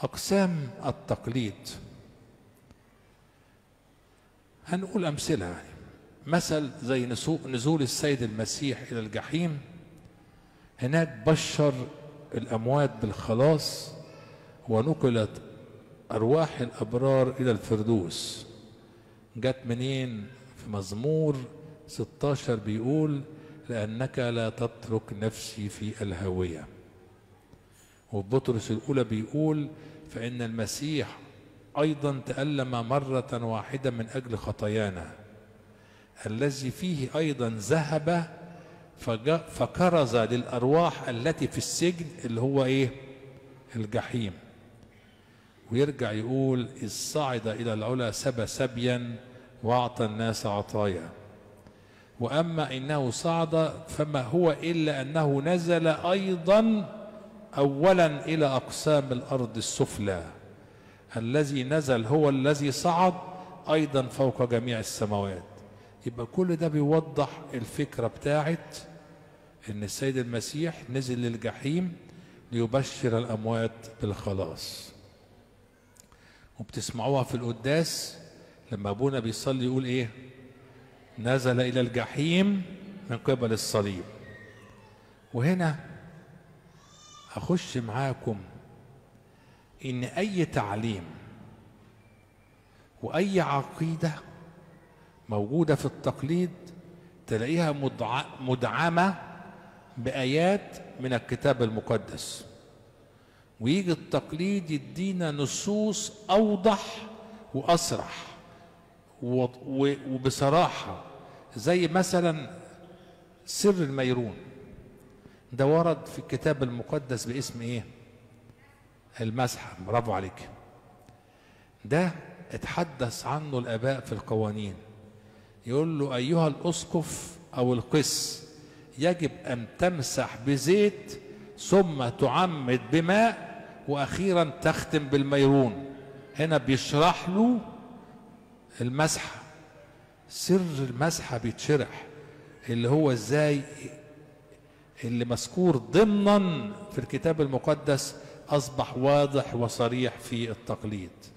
أقسام التقليد هنقول أمثلة يعني. مثل زي نزول السيد المسيح إلى الجحيم، هناك بشر الأموات بالخلاص ونقلت أرواح الأبرار إلى الفردوس. جت منين؟ في مزمور 16 بيقول: لأنك لا تترك نفسي في الهاوية. وبطرس الأولى بيقول: فإن المسيح أيضا تألم مرة واحدة من أجل خطايانا، الذي فيه أيضا ذهب فكرز للأرواح التي في السجن، اللي هو إيه؟ الجحيم. ويرجع يقول: إذ صعد إلى العلا سبى سبيا وأعطى الناس عطايا. وأما إنه صعد فما هو إلا أنه نزل أيضا أولا إلى أقسام الأرض السفلى. الذي نزل هو الذي صعد أيضا فوق جميع السماوات. يبقى كل ده بيوضح الفكرة بتاعت إن السيد المسيح نزل للجحيم ليبشر الأموات بالخلاص. وبتسمعوها في القداس لما أبونا بيصلي يقول إيه؟ نزل إلى الجحيم من قبل الصليب. وهنا أخش معاكم إن أي تعليم وأي عقيدة موجودة في التقليد تلاقيها مدعمة بآيات من الكتاب المقدس، ويجي التقليد يدينا نصوص أوضح وأصرح وبصراحة. زي مثلا سر الميرون ده ورد في الكتاب المقدس باسم ايه؟ المسحة. برافو عليك. ده اتحدث عنه الآباء في القوانين، يقول له: أيها الأسقف أو القس يجب أن تمسح بزيت ثم تعمد بماء وأخيرا تختم بالميرون. هنا بيشرح له المسحة، سر المسحة بيتشرح، اللي هو ازاي اللي مذكور ضمنا في الكتاب المقدس أصبح واضح وصريح في التقليد.